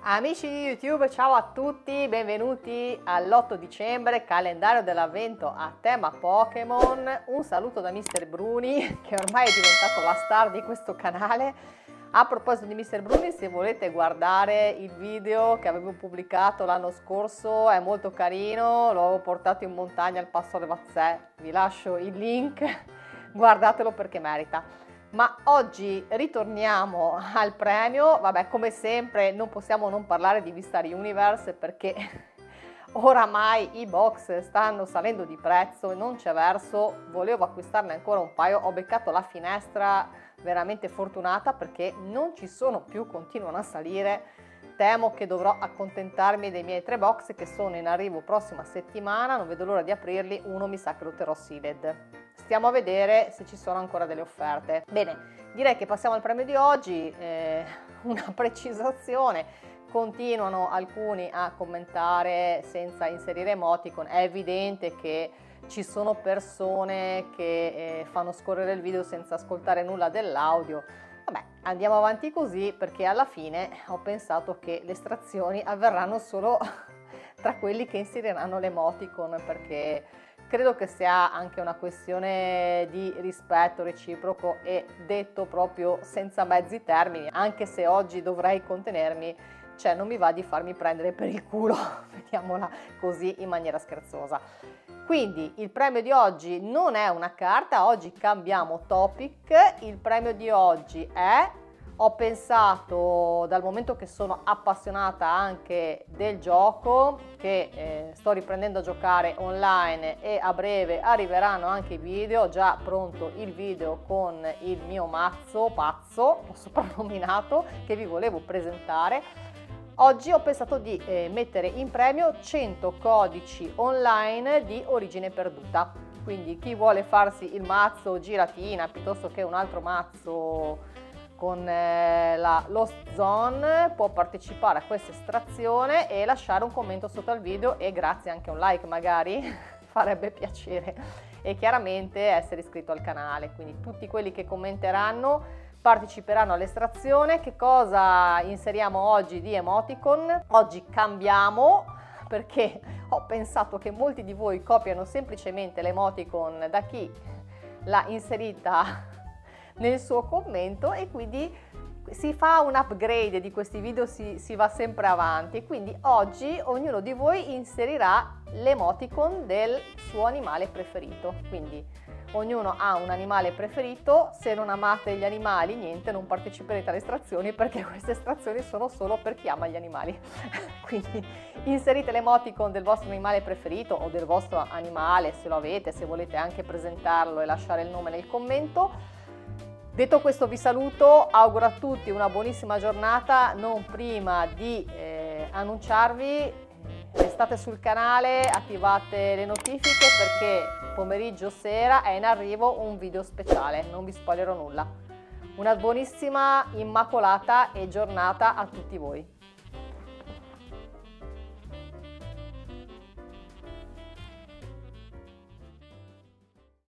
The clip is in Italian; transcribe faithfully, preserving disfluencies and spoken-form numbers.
Amici di YouTube, ciao a tutti, benvenuti all'otto dicembre, calendario dell'avvento a tema Pokémon. Un saluto da mister Bruni, che ormai è diventato la star di questo canale. A proposito di mister Bruni, se volete guardare il video che avevo pubblicato l'anno scorso, è molto carino, l'ho portato in montagna al Passo de Vazzè, vi lascio il link, guardatelo perché merita. Ma oggi ritorniamo al premio. Vabbè, come sempre non possiamo non parlare di Vistar Universe perché oramai i box stanno salendo di prezzo e non c'è verso. Volevo acquistarne ancora un paio, ho beccato la finestra veramente fortunata perché non ci sono più, continuano a salire. Temo che dovrò accontentarmi dei miei tre box che sono in arrivo prossima settimana, non vedo l'ora di aprirli. Uno mi sa che lo terrò sealed. Stiamo a vedere se ci sono ancora delle offerte. Bene, direi che passiamo al premio di oggi. Eh, una precisazione: continuano alcuni a commentare senza inserire emoticon. È evidente che ci sono persone che eh, fanno scorrere il video senza ascoltare nulla dell'audio. Vabbè, andiamo avanti così perché alla fine ho pensato che le estrazioni avverranno solo tra quelli che inseriranno l'emoticon, perché credo che sia anche una questione di rispetto reciproco e detto proprio senza mezzi termini, anche se oggi dovrei contenermi, cioè non mi va di farmi prendere per il culo, vediamola così in maniera scherzosa. Quindi il premio di oggi non è una carta, oggi cambiamo topic. Il premio di oggi è, ho pensato, dal momento che sono appassionata anche del gioco, che eh, sto riprendendo a giocare online e a breve arriveranno anche i video, ho già pronto il video con il mio mazzo pazzo, l'ho soprannominato, che vi volevo presentare. Oggi ho pensato di eh, mettere in premio cento codici online di origine perduta, quindi chi vuole farsi il mazzo giratina piuttosto che un altro mazzo con eh, la Lost Zone può partecipare a questa estrazione e lasciare un commento sotto al video e grazie anche un like magari, farebbe piacere, e chiaramente essere iscritto al canale. Quindi tutti quelli che commenteranno parteciperanno all'estrazione. Che cosa inseriamo oggi di emoticon? Oggi cambiamo perché ho pensato che molti di voi copiano semplicemente l'emoticon da chi l'ha inserita nel suo commento e quindi si fa un upgrade di questi video, si, si va sempre avanti. Quindi oggi ognuno di voi inserirà l'emoticon del suo animale preferito, quindi ognuno ha un animale preferito. Se non amate gli animali, niente, non parteciperete alle estrazioni perché queste estrazioni sono solo per chi ama gli animali. Quindi inserite l'emoticon del vostro animale preferito o del vostro animale se lo avete, se volete anche presentarlo e lasciare il nome nel commento. Detto questo vi saluto, auguro a tutti una buonissima giornata. Non prima di eh, annunciarvi, restate sul canale, attivate le notifiche perché pomeriggio sera è in arrivo un video speciale, non vi spoilerò nulla. Una buonissima, immacolata e giornata a tutti voi.